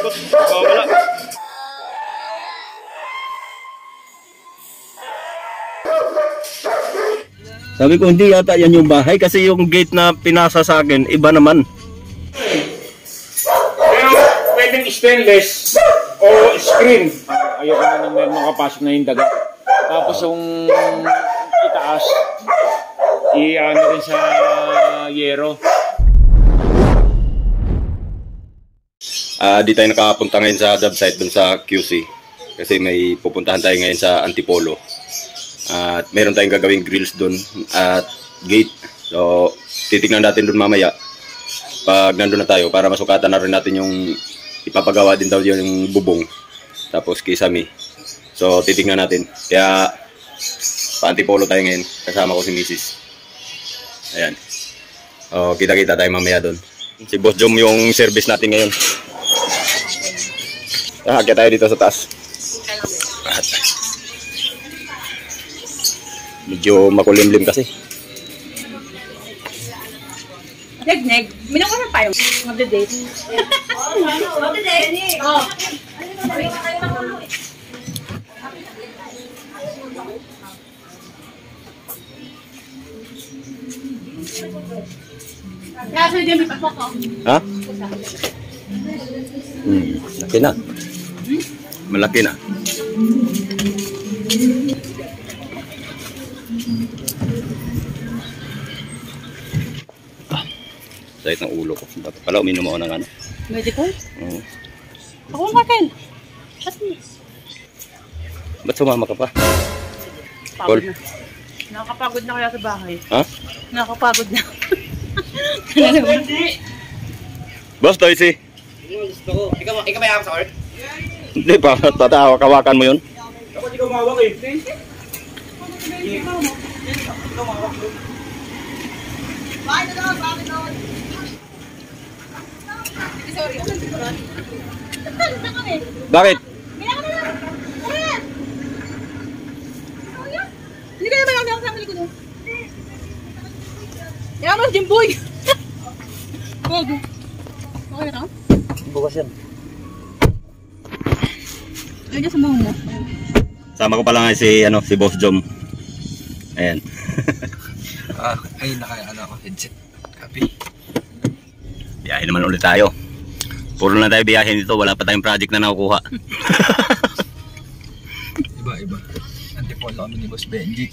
Wala. Sabi ko hindi yata yan yung bahay kasi yung gate na pinasa sa akin iba naman. Kaya pwedeng stainless o screen. Ayoko na nang meron makapasok na yung daga. Tapos yung itaas, i-ano rin sa yero. Di tayo nakapunta ngayon sa job site dun sa QC kasi may pupuntahan tayo ngayon sa Antipolo. At meron tayong gagawing grills dun at gate. So titignan natin dun mamaya pag nandun na tayo para masukatan na rin natin yung ipapagawa din daw yung bubong tapos kisame. So titignan natin. Kaya pa Antipolo tayo ngayon, kasama ko si Mrs. Ayan. Kita-kita tayo mamaya dun. Si Boss Jom yung service natin ngayon. Kaya tayo dito sa taas. Medyo makulimlim kasi. Neg, minang ko na tayo. Mag-date. Mag-date? Oo. Kaya sa dyan may pasok ko. Ha? Laki na. Malaki na. Sakit ng ulo ko. Dapat pala uminom ako ng ano. Medical? Oo. Ako nga Ken. Ba't sumama ka pa? Pagod na. Nakakapagod na kaya sa bahay. Ha? Nakakapagod na. Boss Toysy. Gusto ko. Ikaw may ako sa or? Hindi pa. Tatawak-kawakan mo yun. Dapat ikaw mawak eh. Bakit? Hindi ka naman ako sa likod. Yan mo, Jimboy! Gogo. Okay na? Bukas yan. Ay, dyan sa mga mo. Sama ko pala nga si Boss Jom. Ayan. Ay, naka headset. Copy. Biyahe naman ulit tayo. Puro na tayo biyahe nito. Wala pa tayong project na nakukuha. Iba. Antipolo kami ni Boss Benji.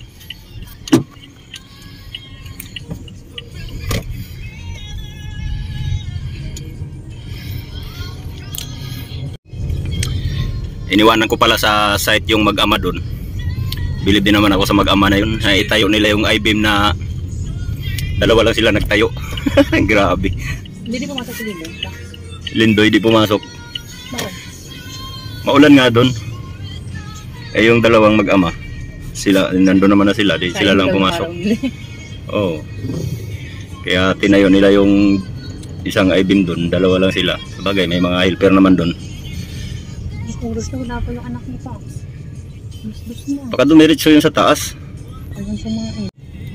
Iniwanan ko pala sa site yung mag-ama doon. Bilib din naman ako sa mag-ama na yun. Itayo nila yung I-beam na dalawa lang sila nagtayo. Grabe. Hindi pumasok si Lindoy. Lindoy di pumasok. Bakit? Maulan nga doon. Yung dalawang mag-ama. Sila, nandun naman na sila. Di sila lang pumasok. Oo. Kaya tinayo nila yung isang I-beam doon. Dalawa lang sila. Sabagay, may mga helper naman doon. Puros na wala pa yung anak mo pa. Bus na. Baka dumiretso yun sa taas. Ayun sa mga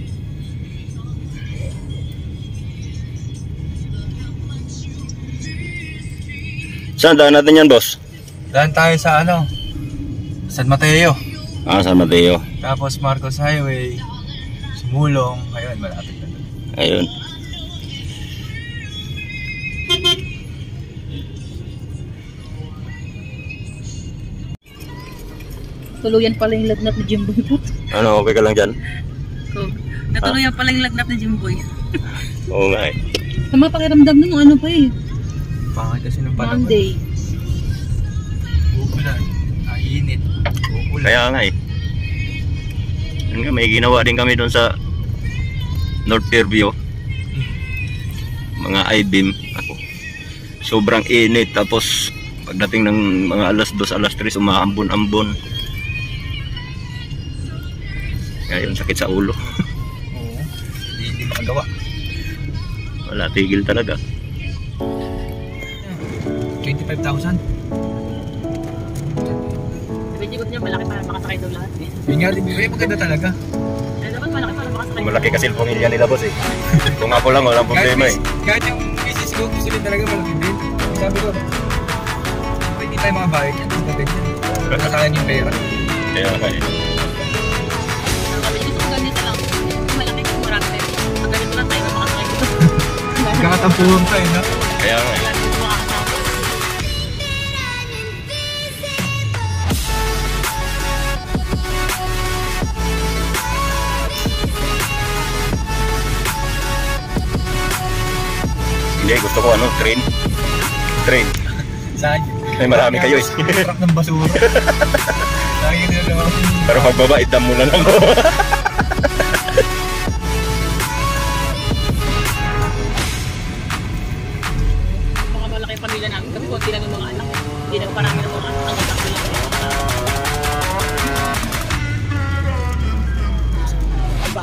Saan daan natin yan, boss? Daan tayo sa San Mateo. San Mateo. Tapos Marcos Highway. Sumulong. Ayun, malapit na doon. Ayun. tuluyan pala yung lagnat ni Jimboy. Ano, okay ka lang dyan? Natuluyan pala yung lagnat ni Jimboy. Oo nga eh. Sama pakiramdam nung ano pa eh. Pangit kasi ng panahon. Monday. Uulan. Init. Uulan. Kaya nga eh. Yun nga, may ginawa din kami doon sa North Fairview. Mga I-beam. Ako. Sobrang init. Tapos pagdating ng mga alas 2, alas 3, umaambon-ambon. Kaya yun, sakit sa ulo. Oo. Hindi makagawa. Wala, tigil talaga. 25,000. Diba niya malaki para makasakay daw lahat eh. Yung nga, maganda talaga. Dapat malaki para makasakay. Malaki kasi yung pamilya nila, boss eh. Kung ako lang, walang problema eh. Kahit yung misis ko, gusto rin talaga malaki din. Sabi ko, tayo mga bahay niya. Nakakain yung pera. Kaya nga eh. Kami dito ganito lang. Malaki kung marami. Pag ganito lang tayo makakakay dito. Kakatampuhan pa eh, no? Kaya nga eh. Lagi dito makakasama. Hindi, gusto ko ano, train. Train. Saan? Ay, marami kayo eh. Truck ng basura. Lagi nila naman. Pero pagbaba, idam mo na lang. Mga malaki yung pamilya namin. Kasi konti lang yung mga anak. Hindi naman parami ng mga anak. Ang anak lang. Diba?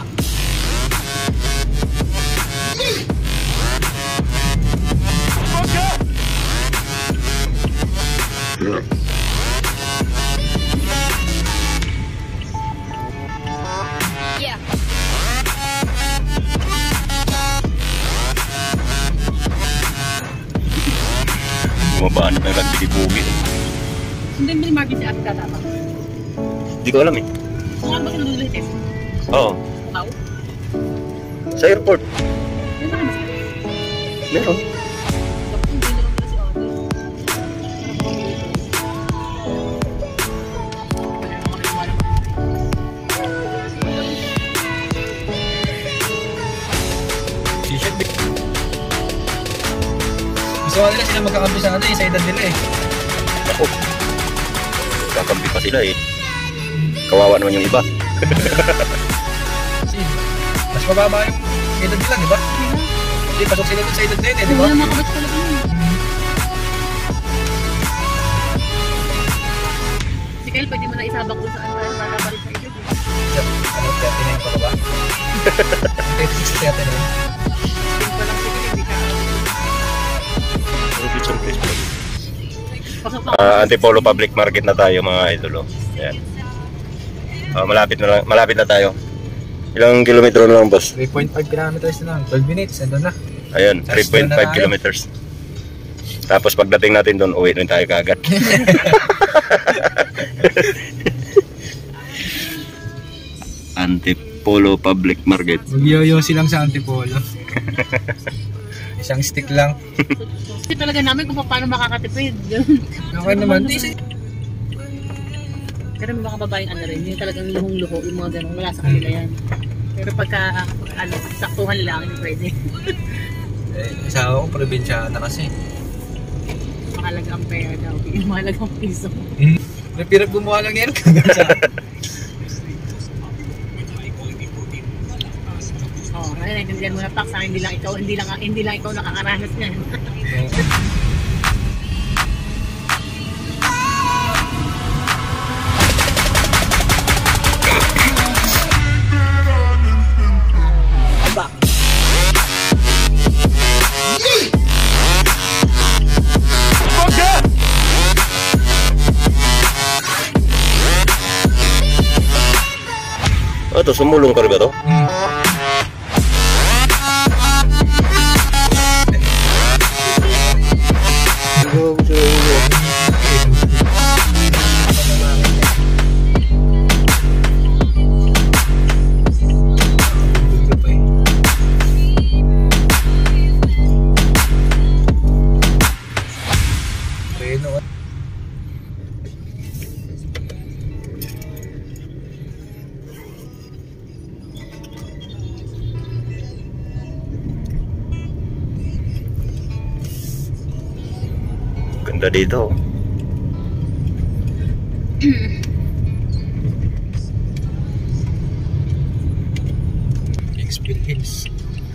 Yeah. Bumaba na ng rugby di bugi. Hindi mo yung market si Ate Tatapa. Hindi ko alam eh. Kung ano ba kinululong test? Oo. Wow. Sa airport. Yan sa kamas. Meron. Hindi naman pala si Ate. T-shirt big. Gusto nga nila sila magkakampi sa ano eh, sa edad nila eh. Ako. Kakampi pa sila eh. Kawawa naman yung iba. Kasi mas mababa yung edad nila, di ba? Hindi, pasok sila dun sa edad na yun eh, di ba? Hindi naman makabatch pala kami. Si Kyle, pwede mo na isabak doon sa ano para balik sa edad. Ano, 39 pa ba? 36 39. Hindi pa lang si Kyle, hindi ka. Pasok pa. Antipolo Public Market na tayo mga idolo. Ayan. Malapit na tayo. Ilang kilometro na lang, boss? 3.5 kilometers na lang, 12 minutes, andun na. Ayun, Tapos doon na 3.5 tayo. kilometers. Tapos pagdating natin doon, uwi na tayo kaagad. Antipolo Public Market. Mag-yoyo silang sa Antipolo. Isang stick lang. Kasi talaga namin kung paano makakatipid. Okay naman. Pero may mga babaeng ano rin, yung talagang luhong-luho, yung mga ganun, wala sa kanila yan. Pero pagka, ano, saktuhan lang, hindi pwede. Asawa ko, probinsyana kasi. Mahalagang pera daw, mahalagang piso. Napirap gumawa lang yan. Oo, naiintindihan mo na Pax, hindi lang ikaw nakakaranas niyan. Ito, sumulong ka rin ba ito? Ganda dito. Kingsville Hills.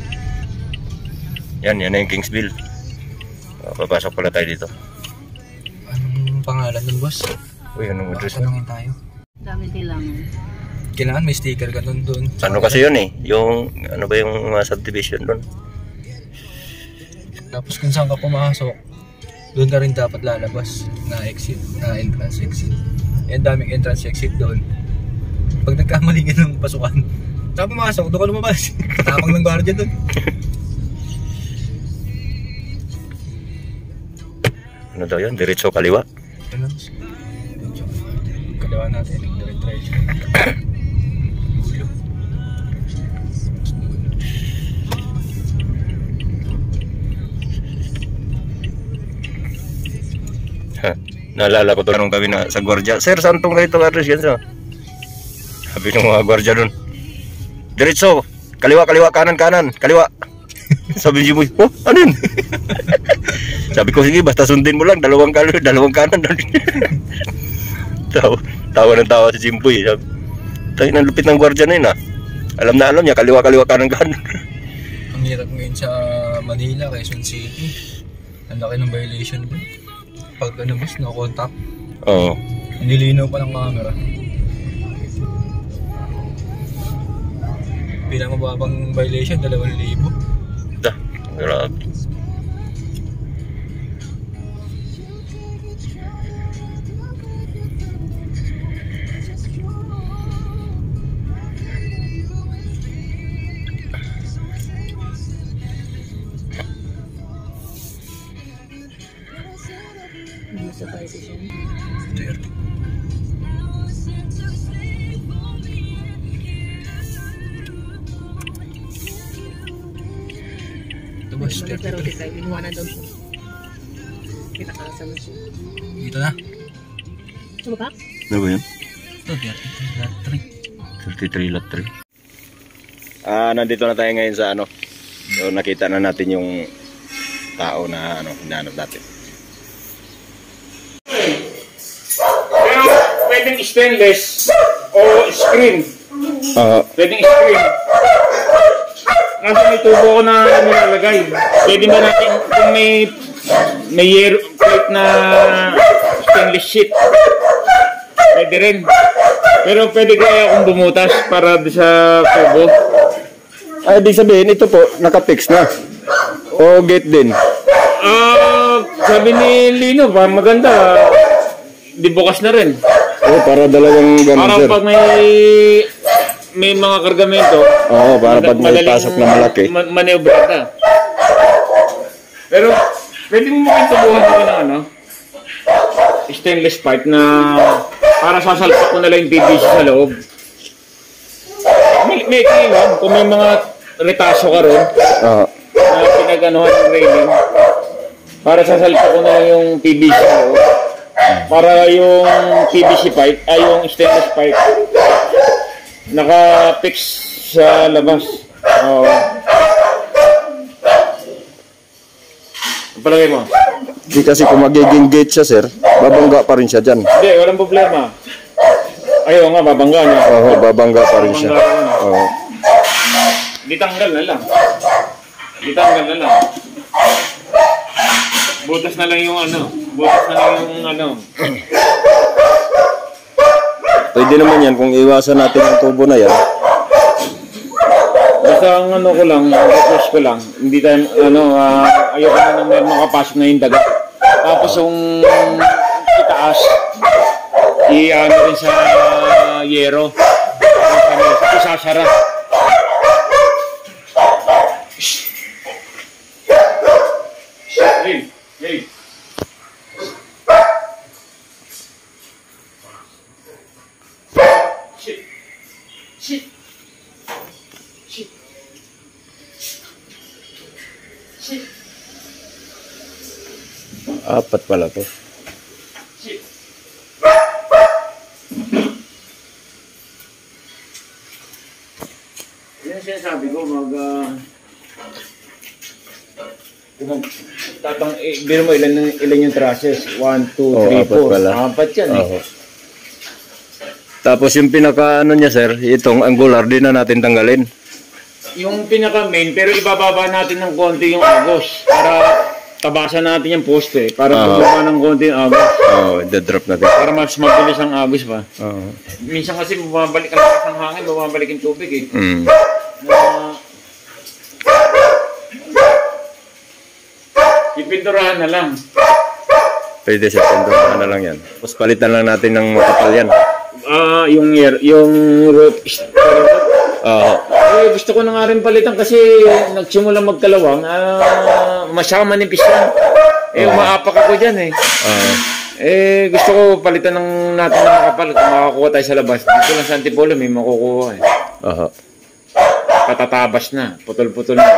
Yan na yung Kingsville. Papasok pala tayo dito. Anong pangalan nun, boss? Uy, anong address na? Tanungin tayo. Dami kailangan. Kailangan may sticker ka nun doon. Ano kasi yun eh? Yung, ano ba yung mga subdivision doon? Tapos kung saan ka pumasok, doon ka rin dapat lalabas na exit, na entrance exit. Yan, daming entrance exit doon. Pag nagkamali ka ng pasukan, saan pumasok, doon ka lumabas. Tapang ng guardia doon. Ano daw yan? Diretso kaliwa? Ano? Kalawa natin, dire-diretso. Ulo. Ha, naalala ko to nung kami na sa gwardiya. Sir, saan tong ganito address yan sa? Sabi ng mga gwardiya dun. Diretso, kaliwa, kaliwa, kanan, kanan, kaliwa. Sabi ni Jimmy, oh, ano yun? Sabi ko, sige, basta sundin mo lang, dalawang kaliwa, dalawang kanan. Tawa ng tawa si Jimboy. Sabi, tayo ng lupit ng gwardiya na yun, ha? Alam na alam niya, kaliwa, kaliwa, kanan, kanan. Ang hirap ngayon sa Manila, Quezon City. Ang laki ng violation doon. Pag ano mas, no contact. Oo. Hindi linaw pa ng camera. Pinakamababang violation, 2,000. Da, grabe. Ano sa position? Ito boss, Pero 33. kita, inuwanan daw siya. Kita ka sa siya. Dito na. Ano ba? Ano ba yun? Ito, 33. 33 lot 3. Nandito na tayo ngayon sa ano. So, nakita na natin yung tao na ano, hinahanap natin. Pero pwedeng stainless o screen. Pwedeng screen. Kasi may tubo ko na nilalagay. Pwede ba natin kung may year plate na stainless sheet. Pwede rin. Pero pwede kaya akong bumutas para sa tubo. Ay, di sabihin, ito po, nakapix na. O gate din. Sabi ni Lino, maganda. Di bukas na rin. Oh, para dalawang ganun, Para sir. pag may mga kargamento. Oo, para pag may pasok na malaki. Maneobrata. Pero, pwede mo makitubuhan ko ng ano, stainless pipe na para sasalpak ko na lang yung PVC sa loob. May kailan, kung may mga retaso ka ron, Oo. na pinag-anuhan ng railing, para sasalpak ko na lang yung PVC sa loob. Para yung PVC pipe, ay yung stainless pipe, naka-fix sa labas. Oo. Ang palagay mo? Di kasi kung magiging gate siya, sir, babangga pa rin siya dyan. Hindi, walang problema. Ayaw nga, babangga niya. Oo, babangga pa rin siya. Oo. Ditanggal na lang. Ditanggal na lang. Butas na lang yung ano. Butas na lang yung ano. Pwede naman yan kung iwasan natin ang tubo na yan. Basta ang ano ko lang, request ko lang. Hindi tayo, ano, ayaw ko na may makapasok na yung daga. Tapos yung itaas, i-ano rin sa yero. Isasara. Hey, hey. Shit. Shit. Shit. Shit. Apat pala to. Shit. Yan ang sinasabi ko, biro mo ilan yung trusses? 1, 2, 3, apat 4. pala. Apat yan eh. Oo. Tapos yung pinaka ano niya, sir, itong angular din na natin tanggalin. Yung pinaka main, pero ibababa natin ng konti yung agos para tabasan natin yung poste. Para bumaba ng konti yung agos. Oo, the-drop natin. Para mas mabilis ang agos pa. Oo. Minsan kasi bumabalik ang lakas ng hangin, bumabalik yung tubig eh. Mm. Ipinturahan na lang. Pwede siya, pendurahan na lang yan. Tapos palitan lang natin ng makapal yan. Yung rope Oo. gusto ko na nga rin palitan kasi nagsimula magkalawang, masyaka manipis lang. Umaapak ako dyan eh. Gusto ko palitan natin ng makapal. Kung makakuha tayo sa labas. Dito lang sa Antipolo may makukuha eh. Aha. Patatabas na. Putol-putol na.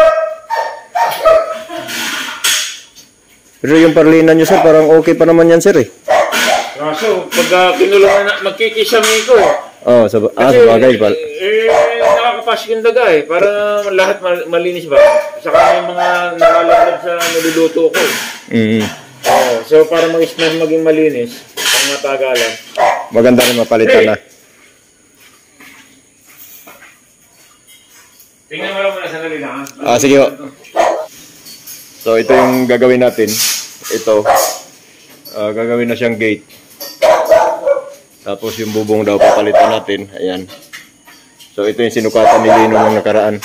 Pero yung parlinan nyo sir, parang okay pa naman yan sir eh. Kaso, pag kinulungan na, magkikisami ko eh. Oo, sa bagay pala. Nakakapasok yung daga eh. Para lahat malinis ba? Saka may mga nakalaglag sa niluluto ko. So para maging malinis, pang matagalan. Maganda rin mapalitan na. Tingnan mo lang muna sa nalila ha. Sige ho. So ito yung gagawin natin. Ito. Gagawin na siyang gate. Tapos yung bubong daw papalitan natin. Ayan. So ito yung sinukatan ni Lino ng nakaraan.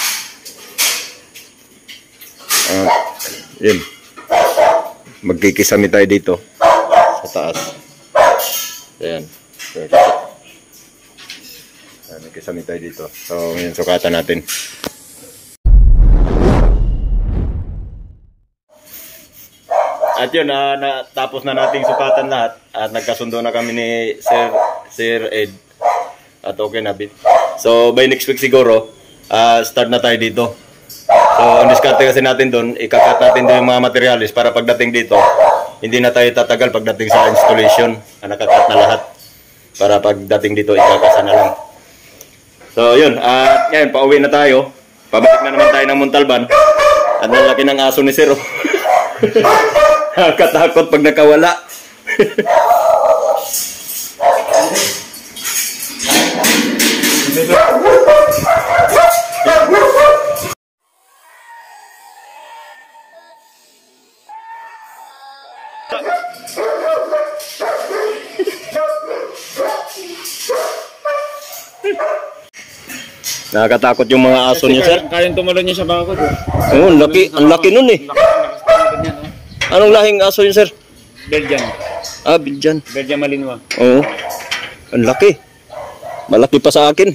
Yun. Magkikisami tayo dito. Sa taas. Ayan. So, magkikisami tayo dito. So ngayon sukatan natin. At yun, natapos na nating sukatan lahat at nagkasundo na kami ni Sir Ed at okay na bit. So by next week siguro, start na tayo dito. So ang diskarte kasi natin doon, ikakat natin din yung mga materialis para pagdating dito, hindi na tayo tatagal pagdating sa installation. Nakakat na lahat para pagdating dito, ikakasa na lang. So yun, ngayon pauwi na tayo. Pabalik na naman tayo ng Montalban. At nalaki ng aso ni Sir. Katakot pag nakawala. Nakakatakot yung mga aso niya, sir. Kayang tumalon niya sa bangko. Oo, ang laki nun eh. Anong lahing aso yun, sir? Belgian. Belgian. Belgian Malinois. Oo. Ang laki. Malaki pa sa akin.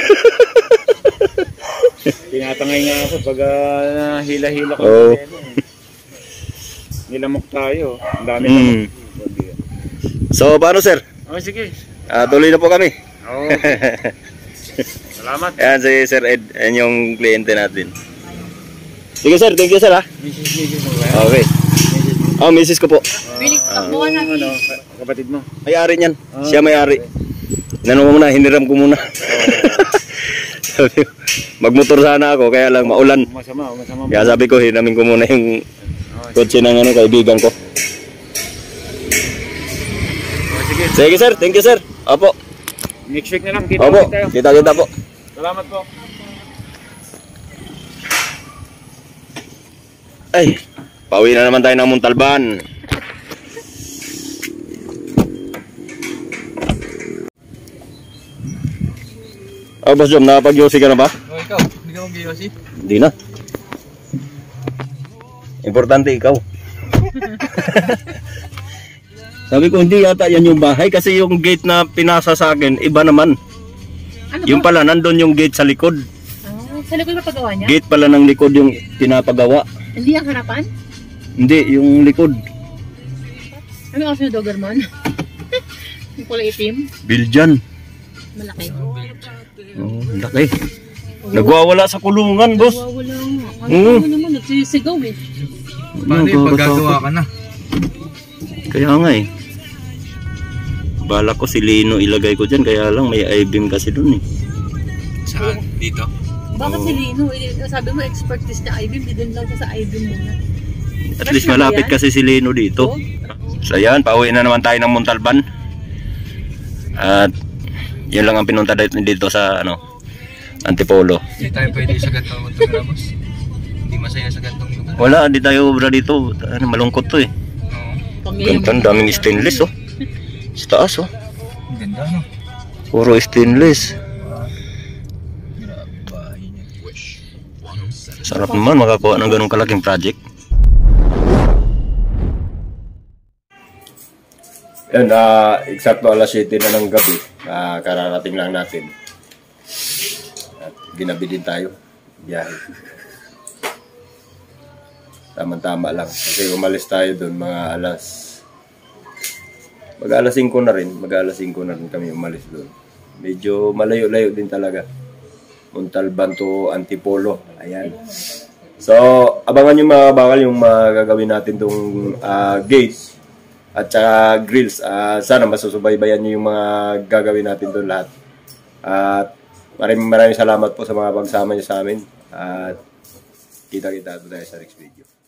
Tinatangay nga ako pag hila-hila ko. Oo. Nilamok tayo. Ang dami So, paano, sir? sige. Tuloy na po kami. Oo. Salamat. Ayan si Sir Ed. Ayan yung kliyente natin. Sige, sir. Thank you, sir, ha? Okay. Misis ko po. Kapatid mo. May-ari niyan. Siya may-ari. Inano mo muna, hiniram ko muna. Sabi ko, magmotor sana ako, kaya lang maulan. Masama. Kaya sabi ko, hinamin ko muna yung kotse ng kaibigan ko. Sige, sir. Thank you, sir. Opo. Next week na lang. Kita Opo. tayo. Kita po. Salamat po. Ay, pauwi na naman tayo ng Montalban. Boss Jom, nakapag-yosi ka na ba? Ikaw, hindi ka mag-yosi? Hindi na. Importante ikaw. Sabi ko, hindi yata yan yung bahay kasi yung gate na pinasa sa akin, iba naman. Ano Yung pala, nandun yung gate sa likod. Sa likod na paggawa niya? Gate pala ng likod yung pinapagawa. Hindi ang harapan? Hindi, yung likod. Ano kasi yung Doberman? Yung kulay itim? Belgian. Malaki. Oh, laki. Nagwawala sa kulungan, boss. Wala nga. Ano naman, nagsisigaw eh. Paano yung paggagawa ka na? Kaya nga eh. Bala ko si Lino ilagay ko dyan, kaya lang may I-beam kasi dun eh. Saan? Dito? Bakit si Lino? Sabi mo expertise na I-beam, di din lang sa I-beam muna. At least malapit kasi si Lino dito. So yan, pauwi na naman tayo ng Montalban. At yun lang ang pinunta dito sa Antipolo. Hindi tayo pwede sa gantong Montagramos. Hindi masaya sa gantong lugar. Wala, di tayo obra dito. Malungkot to eh. Ganda, ang daming stainless oh. Sa taas oh. Ang ganda no? Puro stainless. Grabe bahay niya. Sarap naman makakuha ng ganong kalaking project. Yan, eksakto alas 7 na ng gabi. Kararating lang natin. At ginabi din tayo. Biyahe. Tama-tama lang. Kasi umalis tayo doon mga alas Mag-alas 5 na rin. Mag-alas 5 na rin kami umalis doon. Medyo malayo-layo din talaga. Montalban to Antipolo. Ayan. So, abangan nyo mga bakal yung magagawin natin tong gate at saka grills. Sana masusubaybayan nyo yung mga gagawin natin doon lahat. At maraming salamat po sa mga pagsama nyo sa amin. At kita-kita tayo sa next video.